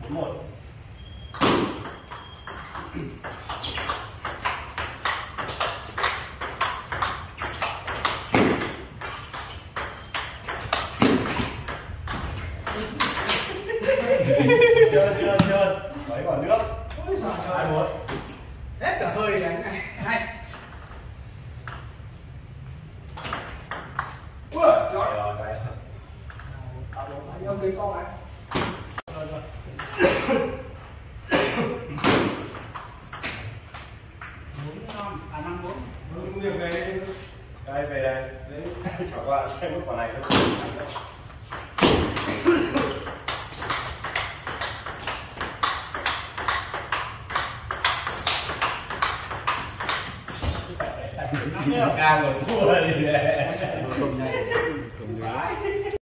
1. Chơi mấy quả nước. Ôi giời ơi. 2, 1. Hết cả hơi đánh này. Hay. Ui trời ơi cái. Ông đi con này. Năm bốn. Việc về đây về đây. Chẳng qua xem cái quả này thôi. Càng rồi thua đi.